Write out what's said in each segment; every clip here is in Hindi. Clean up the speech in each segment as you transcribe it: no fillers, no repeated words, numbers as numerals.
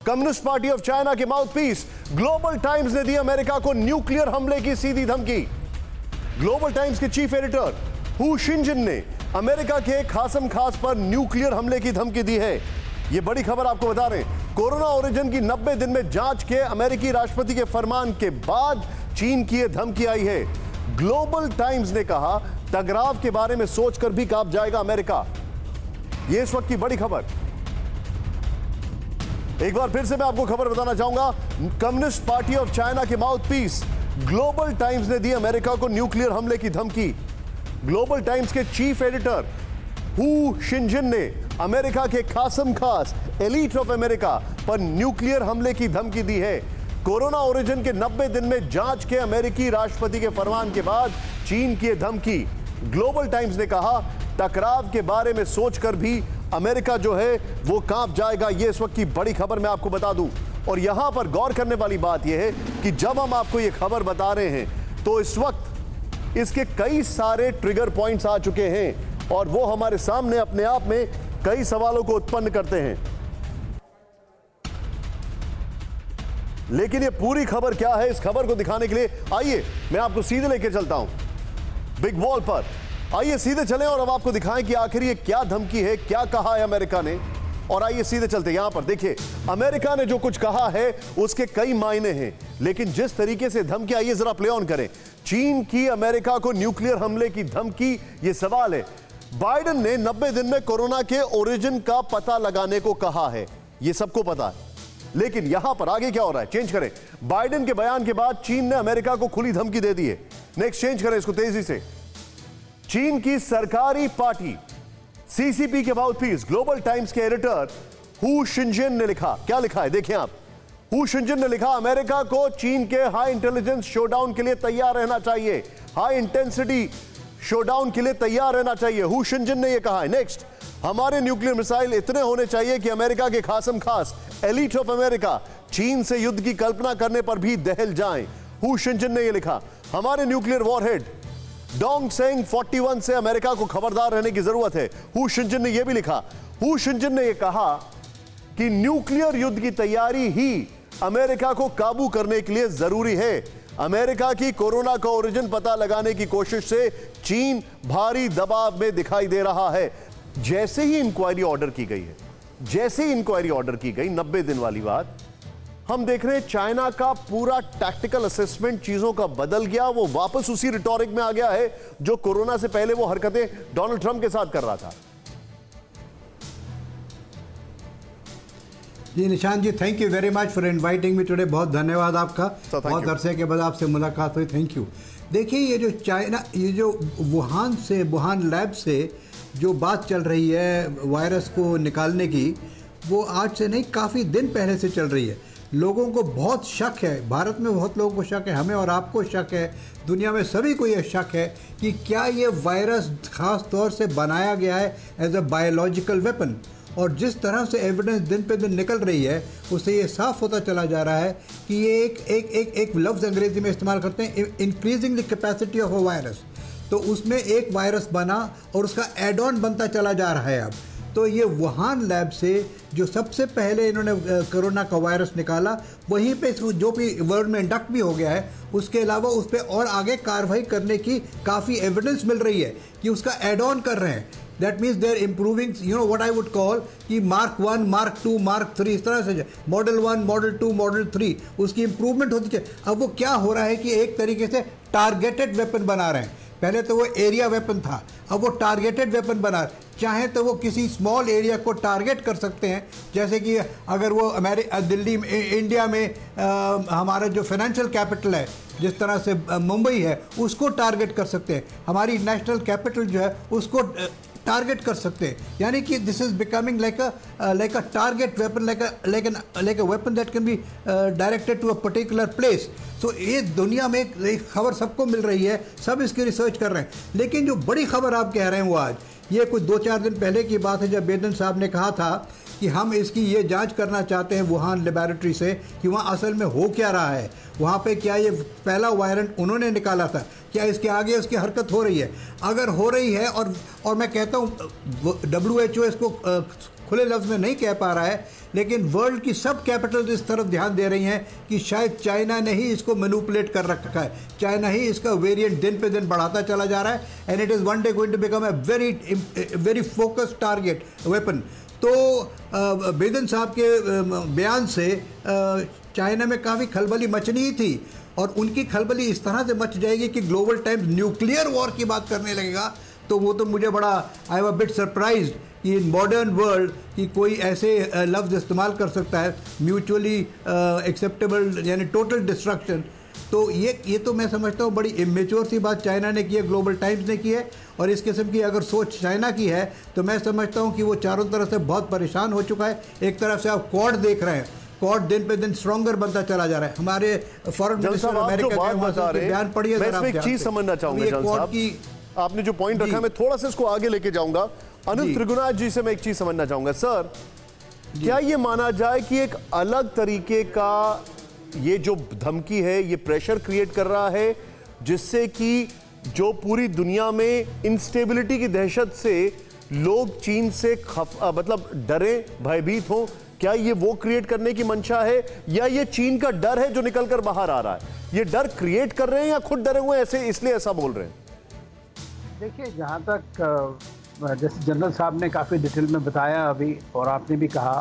कम्युनिस्ट पार्टी ऑफ चाइना के माउथपीस ग्लोबल टाइम्स ने दी अमेरिका को न्यूक्लियर हमले की सीधी धमकी। ग्लोबल टाइम्स के चीफ एडिटर हू शिनजिन ने अमेरिका के खासम खास पर न्यूक्लियर हमले की धमकी दी है। यह बड़ी खबर आपको बता रहे हैं। कोरोना ओरिजिन की 90 दिन में जांच के अमेरिकी राष्ट्रपति के फरमान के बाद चीन की यह धमकी आई है। ग्लोबल टाइम्स ने कहा टकराव के बारे में सोचकर भी कांप जाएगा अमेरिका। यह इस वक्त की बड़ी खबर। एक बार फिर से मैं आपको खबर बताना चाहूंगा। कम्युनिस्ट पार्टी ऑफ चाइना के माउथपीस ग्लोबल टाइम्स ने दी अमेरिका को न्यूक्लियर हमले की धमकी। ग्लोबल टाइम्स के चीफ एडिटर हू शिनजिन ने अमेरिका के खासम खास एलीट ऑफ अमेरिका पर न्यूक्लियर हमले की धमकी दी है। कोरोना ओरिजिन के 90 दिन में जांच के अमेरिकी राष्ट्रपति के फरमान के बाद चीन की धमकी। ग्लोबल टाइम्स ने कहा टकराव के बारे में सोचकर भी अमेरिका जो है वो कांप जाएगा। यह इस वक्त की बड़ी खबर मैं आपको बता दूं। और यहां पर गौर करने वाली बात यह है कि जब हम आपको यह खबर बता रहे हैं तो इस वक्त इसके कई सारे ट्रिगर पॉइंट्स आ चुके हैं और वो हमारे सामने अपने आप में कई सवालों को उत्पन्न करते हैं। लेकिन ये पूरी खबर क्या है, इस खबर को दिखाने के लिए आइए मैं आपको सीधे लेके चलता हूं बिग वॉल पर। आइए सीधे चलें और अब आपको दिखाएं कि आखिर ये क्या धमकी है, क्या कहा है अमेरिका ने। और आइए सीधे चलते यहां पर देखिए, अमेरिका ने जो कुछ कहा है उसके कई मायने हैं, लेकिन जिस तरीके से धमकी आई है जरा प्ले ऑन करें। चीन की अमेरिका को न्यूक्लियर हमले की धमकी, ये सवाल है। बाइडेन ने 90 दिन में कोरोना के ओरिजिन का पता लगाने को कहा है, यह सबको पता है। लेकिन यहां पर आगे क्या हो रहा है, चेंज करें। बाइडेन के बयान के बाद चीन ने अमेरिका को खुली धमकी दे दी है। नेक्स्ट चेंज करें इसको तेजी से। चीन की सरकारी पार्टी सीसीपी के माउथपीस ग्लोबल टाइम्स के एडिटर हू शिनजिन ने लिखा, क्या लिखा है देखिए आप। हू शिनजिन ने लिखा अमेरिका को चीन के हाई इंटेलिजेंस शोडाउन के लिए तैयार रहना चाहिए, हाई इंटेंसिटी शोडाउन के लिए तैयार रहना चाहिए। हू शिनजिन ने यह कहा है। नेक्स्ट, हमारे न्यूक्लियर मिसाइल इतने होने चाहिए कि अमेरिका के खासम खास एलीट ऑफ अमेरिका चीन से युद्ध की कल्पना करने पर भी दहल जाएं। हू शिनजिन ने यह लिखा हमारे न्यूक्लियर वॉरहेड डोंगसेंग 41 से अमेरिका को खबरदार रहने की जरूरत है। हू शिनजिन ने यह भी लिखा। हू शिनजिन ने यह कहा कि न्यूक्लियर युद्ध की तैयारी ही अमेरिका को काबू करने के लिए जरूरी है। अमेरिका की कोरोना का ओरिजिन पता लगाने की कोशिश से चीन भारी दबाव में दिखाई दे रहा है। जैसे ही इंक्वायरी ऑर्डर की गई है, जैसे ही इंक्वायरी ऑर्डर की गई, 90 दिन वाली बात, हम देख रहे हैं चाइना का पूरा टैक्टिकल असेसमेंट चीजों का बदल गया। वो वापस उसी रिटोरिक में आ गया है जो कोरोना से पहले वो हरकतें डोनाल्ड ट्रंप के साथ कर रहा था। जी Nishant ji, thank you very much for inviting me today. बहुत धन्यवाद आपका। बहुत अरसे के बाद आपसे मुलाकात हुई, थैंक यू। देखिए ये जो चाइना, ये जो वुहान लैब से जो बात चल रही है वायरस को निकालने की, वो आज से नहीं काफ़ी दिन पहले से चल रही है। लोगों को बहुत शक है, भारत में बहुत लोगों को शक है, हमें और आपको शक है, दुनिया में सभी को यह शक है कि क्या ये वायरस ख़ास तौर से बनाया गया है एज अ बायोलॉजिकल वेपन। और जिस तरह से एविडेंस दिन पे दिन निकल रही है उससे ये साफ होता चला जा रहा है कि ये एक लफ्ज़ अंग्रेज़ी में इस्तेमाल करते हैं, increasing the capacity of a virus. तो उसमें एक वायरस बना और उसका एड ऑन बनता चला जा रहा है अब। तो ये वुहान लैब से जो सबसे पहले इन्होंने कोरोना का वायरस निकाला, वहीं पे जो भी वर्ल्ड में इंडक्ट भी हो गया है, उसके अलावा उस पर और आगे कार्रवाई करने की काफ़ी एविडेंस मिल रही है कि उसका एड ऑन कर रहे हैं। That means they are improving, you know what I would call कि मार्क 1, मार्क 2, मार्क 3, इस तरह से मॉडल 1, मॉडल 2, मॉडल 3 उसकी इम्प्रूवमेंट होती है। अब वो क्या हो रहा है कि एक तरीके से टारगेटेड वेपन बना रहे हैं। पहले तो वो एरिया वेपन था, अब वो टारगेटेड वेपन बना रहे। चाहे तो वो किसी स्मॉल एरिया को टारगेट कर सकते हैं, जैसे कि अगर वो दिल्ली में, इंडिया में हमारा जो फाइनेंशियल कैपिटल है, जिस तरह से मुंबई है, उसको टारगेट कर सकते हैं। हमारी नेशनल कैपिटल जो है उसको टारगेट कर सकते हैं। यानी कि this is becoming like a target weapon, like a weapon that can be directed to a particular place. So ये दुनिया में एक खबर सबको मिल रही है, सब इसकी रिसर्च कर रहे हैं। लेकिन जो बड़ी खबर आप कह रहे हैं वो आज, ये कुछ 2-4 दिन पहले की बात है जब बाइडेन साहब ने कहा था कि हम इसकी ये जांच करना चाहते हैं वुहान लेबोरेटरी से कि वहाँ असल में हो क्या रहा है, वहाँ पे क्या ये पहला वायरस उन्होंने निकाला था, क्या इसके आगे उसकी हरकत हो रही है। अगर हो रही है, और मैं कहता हूँ WHO इसको खुले लफ्ज़ में नहीं कह पा रहा है, लेकिन वर्ल्ड की सब कैपिटल्स इस तरफ ध्यान दे रही हैं कि शायद चाइना ने ही इसको मैनिपुलेट कर रखा है, चाइना ही इसका वेरिएंट दिन पे दिन बढ़ाता चला जा रहा है, and it is one day going to become a very focused target weapon. तो बिडेन साहब के बयान से चाइना में काफ़ी खलबली मचनी ही थी, और उनकी खलबली इस तरह से मच जाएगी कि ग्लोबल टाइम्स न्यूक्लियर वॉर की बात करने लगेगा। तो वो तो मुझे बड़ा I am a bit surprised कि इन मॉडर्न वर्ल्ड कि कोई ऐसे लफ्ज़ इस्तेमाल कर सकता है, म्यूचुअली एक्सेप्टेबल यानी टोटल डिस्ट्रक्शन। तो ये तो मैं समझता हूँ बड़ी इमेच्योर सी बात चाइना ने की है, ग्लोबल टाइम्स ने की है, और इस किस्म की अगर सोच चाइना की है तो मैं समझता हूँ कि वो चारों तरफ से बहुत परेशान हो चुका है। एक तरफ से आप क्वाड देख रहे हैं, क्वाड दिन पे दिन स्ट्रॉन्गर बनता चला जा रहा है। हमारे फॉरेन मिनिस्टर अमेरिका के बयान पढ़िए, मैं इसमें एक चीज समझना चाहूंगा जन साहब, आपने जो पॉइंट रखा मैं थोड़ा सा इसको आगे लेके जाऊंगा। अनिल त्रिगुनाथ जी से मैं एक चीज समझना चाहूंगा। सर, क्या ये माना जाए कि एक अलग तरीके का ये जो धमकी है, ये प्रेशर क्रिएट कर रहा है, जिससे कि जो पूरी दुनिया में इंस्टेबिलिटी की दहशत से लोग चीन से मतलब डरे, भयभीत हों? क्या ये वो क्रिएट करने की मंशा है, या ये चीन का डर है जो निकलकर बाहर आ रहा है? ये डर क्रिएट कर रहे हैं या खुद डरे हुए ऐसे इसलिए ऐसा बोल रहे हैं? देखिए, जहाँ तक जैसे जनरल साहब ने काफ़ी डिटेल में बताया अभी, और आपने भी कहा,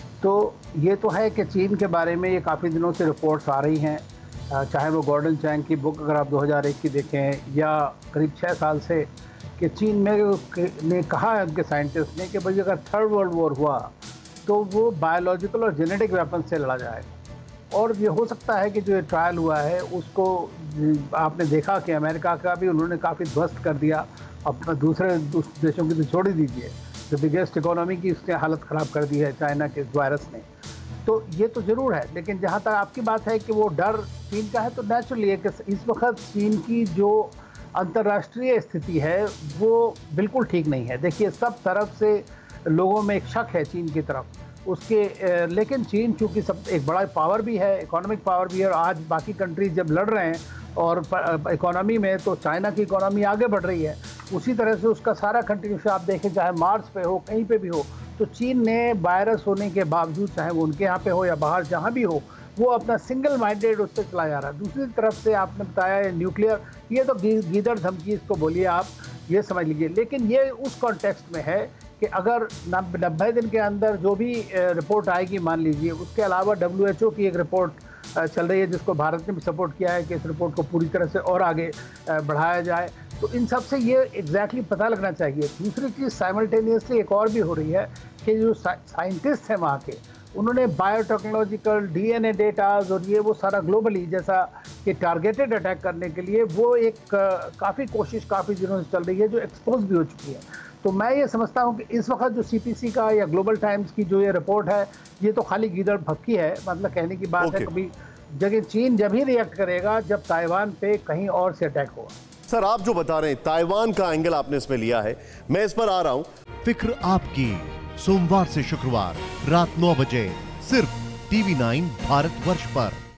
तो ये तो है कि चीन के बारे में ये काफ़ी दिनों से रिपोर्ट्स आ रही हैं, चाहे वो गॉर्डन चैंग की बुक अगर आप 2001 की देखें, या करीब 6 साल से, कि चीन में ने कहा है उनके साइंटिस्ट ने कि भाई अगर थर्ड वर्ल्ड वॉर हुआ तो वो बायोलॉजिकल और जेनेटिक वेपन से लड़ा जाएगा। और ये हो सकता है कि जो ये ट्रायल हुआ है उसको आपने देखा कि अमेरिका का भी उन्होंने काफ़ी ध्वस्त कर दिया, अपना दूसरे देशों की तो छोड़ ही दीजिए, जो बिगेस्ट इकोनॉमी की उसने हालत ख़राब कर दी है चाइना के वायरस ने। तो ये तो ज़रूर है, लेकिन जहाँ तक आपकी बात है कि वो डर चीन का है, तो नेचुरली है कि इस वक्त चीन की जो अंतर्राष्ट्रीय स्थिति है वो बिल्कुल ठीक नहीं है। देखिए, सब तरफ से लोगों में एक शक है चीन की तरफ उसके, लेकिन चीन चूँकि सब एक बड़ा पावर भी है, इकोनॉमिक पावर भी है, और आज बाकी कंट्रीज जब लड़ रहे हैं और इकोनॉमी में, तो चाइना की इकोनॉमी आगे बढ़ रही है, उसी तरह से उसका सारा कंट्रीब्यूशन आप देखें, चाहे मार्स पे हो, कहीं पे भी हो, तो चीन ने वायरस होने के बावजूद, चाहे वो उनके यहाँ पे हो या बाहर जहाँ भी हो, वो अपना सिंगल माइंडेड उससे चला जा रहा है। दूसरी तरफ से आपने बताया न्यूक्लियर, ये तो गीदड़ धमकी इसको बोलिए आप, ये समझ लीजिए, लेकिन ये उस कॉन्टेक्स्ट में है कि अगर 90 दिन के अंदर जो भी रिपोर्ट आएगी, मान लीजिए, उसके अलावा WHO की एक रिपोर्ट चल रही है जिसको भारत ने भी सपोर्ट किया है कि इस रिपोर्ट को पूरी तरह से और आगे बढ़ाया जाए, तो इन सब से ये एग्जैक्टली पता लगना चाहिए। दूसरी चीज़ साइमल्टेनियसली एक और भी हो रही है कि जो साइंटिस्ट हैं वहाँ के, उन्होंने बायोटेक्नोलॉजिकल DNA डेटाज और ये वो सारा ग्लोबली, जैसा कि टारगेटेड अटैक करने के लिए वो एक काफ़ी कोशिश काफ़ी दिनों से चल रही है, जो एक्सपोज भी हो चुकी है। तो मैं ये समझता हूँ कि इस वक्त जो CPC का या ग्लोबल टाइम्स की जो ये रिपोर्ट है, ये तो खाली गीदड़ भक्की है, मतलब कहने की बात है। कभी जगह चीन जब ही रिएक्ट करेगा जब ताइवान पे कहीं और से अटैक होगा। सर, आप जो बता रहे हैं ताइवान का एंगल आपने इसमें लिया है, मैं इस पर आ रहा हूं। फिक्र आपकी, सोमवार से शुक्रवार रात 9 बजे सिर्फ TV9 भारतवर्ष पर।